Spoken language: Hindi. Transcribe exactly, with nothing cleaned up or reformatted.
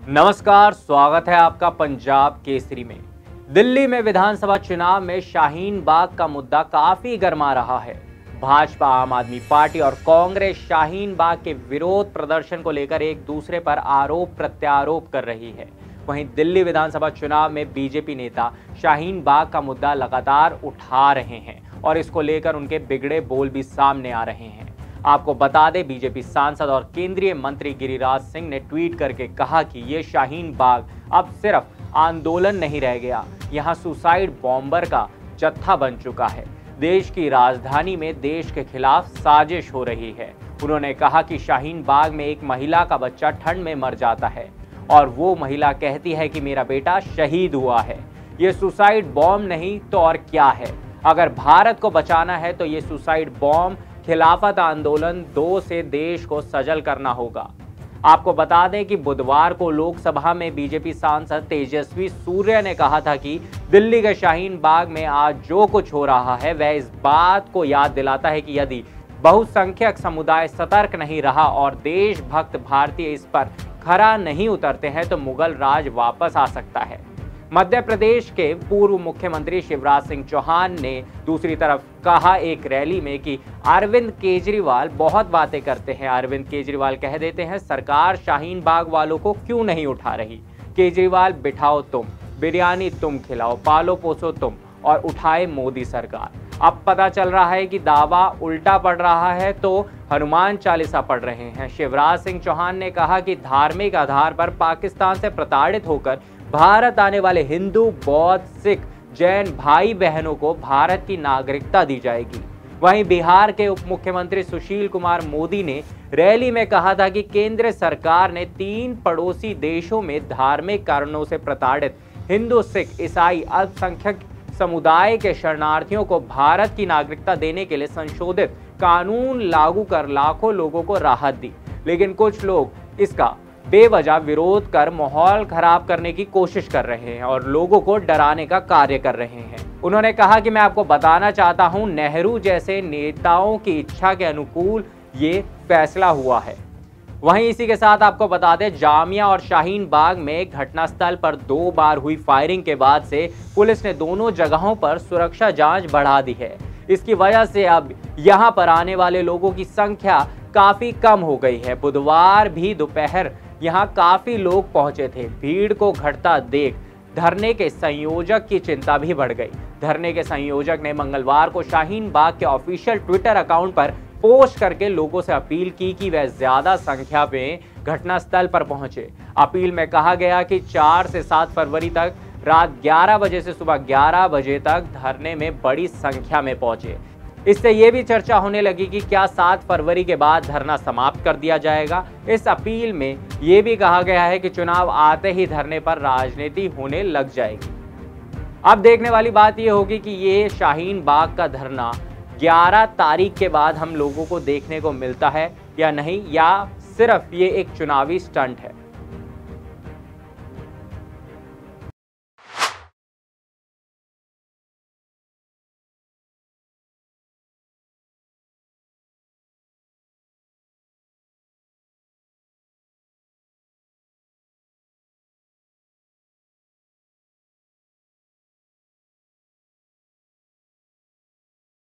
नमस्कार, स्वागत है आपका पंजाब केसरी में। दिल्ली में विधानसभा चुनाव में शाहीन बाग का मुद्दा काफी गर्मा रहा है। भाजपा, आम आदमी पार्टी और कांग्रेस शाहीन बाग के विरोध प्रदर्शन को लेकर एक दूसरे पर आरोप प्रत्यारोप कर रही है। वहीं दिल्ली विधानसभा चुनाव में बीजेपी नेता शाहीन बाग का मुद्दा लगातार उठा रहे हैं और इसको लेकर उनके बिगड़े बोल भी सामने आ रहे हैं। आपको बता दें, बीजेपी सांसद और केंद्रीय मंत्री गिरिराज सिंह ने ट्वीट करके कहा कि ये शाहीन बाग अब सिर्फ आंदोलन नहीं रह गया, यहाँ सुसाइड बॉम्बर का जत्था बन चुका है। देश की राजधानी में देश के खिलाफ साजिश हो रही है। उन्होंने कहा कि शाहीन बाग में एक महिला का बच्चा ठंड में मर जाता है और वो महिला कहती है कि मेरा बेटा शहीद हुआ है। ये सुसाइड बॉम्ब नहीं तो और क्या है। अगर भारत को बचाना है तो ये सुसाइड बॉम्ब खिलाफत आंदोलन दो से देश को सजल करना होगा। आपको बता दें कि बुधवार को लोकसभा में बीजेपी सांसद तेजस्वी सूर्य ने कहा था कि दिल्ली के शाहीन बाग में आज जो कुछ हो रहा है वह इस बात को याद दिलाता है कि यदि बहुसंख्यक समुदाय सतर्क नहीं रहा और देशभक्त भारतीय इस पर खरा नहीं उतरते हैं तो मुगल राज वापस आ सकता है। मध्य प्रदेश के पूर्व मुख्यमंत्री शिवराज सिंह चौहान ने दूसरी तरफ कहा एक रैली में कि अरविंद केजरीवाल बहुत बातें करते हैं। अरविंद केजरीवाल कह देते हैं सरकार शाहीन बाग वालों को क्यों नहीं उठा रही। केजरीवाल बिठाओ तुम, बिरयानी तुम खिलाओ, पालो पोसो तुम और उठाए मोदी सरकार। अब पता चल रहा है कि दावा उल्टा पड़ रहा है तो हनुमान चालीसा पढ़ रहे हैं। शिवराज सिंह चौहान ने कहा कि धार्मिक आधार पर पाकिस्तान से प्रताड़ित होकर भारत आने वाले हिंदू, बौद्ध, सिख, जैन भाई बहनों को भारत की नागरिकता दी जाएगी। वहीं बिहार के उप मुख्यमंत्री सुशील कुमार मोदी ने रैली में कहा था कि केंद्र सरकार ने तीन पड़ोसी देशों में धार्मिक कारणों से प्रताड़ित हिंदू, सिख, ईसाई अल्पसंख्यक समुदाय के शरणार्थियों को भारत की नागरिकता देने के लिए संशोधित कानून लागू कर लाखों लोगों को राहत दी। लेकिन कुछ लोग इसका बेवजह विरोध कर माहौल खराब करने की कोशिश कर रहे हैं और लोगों को डराने का कार्य कर रहे हैं। उन्होंने कहा कि मैं आपको बताना चाहता हूं, नेहरू जैसे नेताओं की इच्छा के अनुकूल ये फैसला हुआ है। वहीं इसी के साथ आपको बता दें, जामिया और शाहीन बाग में घटनास्थल पर दो बार हुई फायरिंग के बाद से पुलिस ने दोनों जगहों पर सुरक्षा जांच बढ़ा दी है। इसकी वजह से अब यहां पर आने वाले लोगों की संख्या काफी कम हो गई है। बुधवार भी दोपहर यहाँ काफी लोग पहुंचे थे। भीड़ को घटता देख धरने के संयोजक की चिंता भी बढ़ गई। धरने के संयोजक ने मंगलवार को शाहीन बाग के ऑफिशियल ट्विटर अकाउंट पर पोस्ट करके लोगों से अपील की कि वह ज्यादा संख्या में घटनास्थल पर पहुंचे। अपील में कहा गया कि चार से सात फरवरी तक रात ग्यारह बजे से सुबह ग्यारह बजे तक धरने में बड़ी संख्या में पहुंचे। इससे ये भी चर्चा होने लगी कि क्या सात फरवरी के बाद धरना समाप्त कर दिया जाएगा। इस अपील में ये भी कहा गया है कि चुनाव आते ही धरने पर राजनीति होने लग जाएगी। अब देखने वाली बात ये होगी कि ये शाहीन बाग का धरना ग्यारह तारीख के बाद हम लोगों को देखने को मिलता है या नहीं, या सिर्फ ये एक चुनावी स्टंट है।